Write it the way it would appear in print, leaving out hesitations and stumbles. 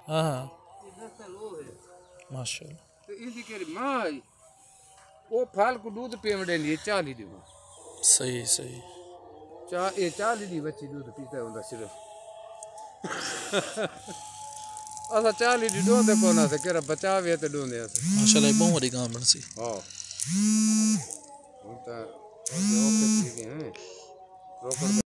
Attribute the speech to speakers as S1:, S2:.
S1: हाँ माशाल्लाह।
S2: तो इनकी केरी माँ वो फाल को दूध पेवड़े लिए 40 दी।
S1: सही सही।
S2: 40 दी बच्ची दूध पीता होंदा सिर्फ। असा 40 दी दूध को ना से केरा बचावे ते दूंदे अस।
S1: माशाल्लाह बहुत बड़ी गांव बन सी।
S2: हां होता और जो ओके ठीक है रोकड़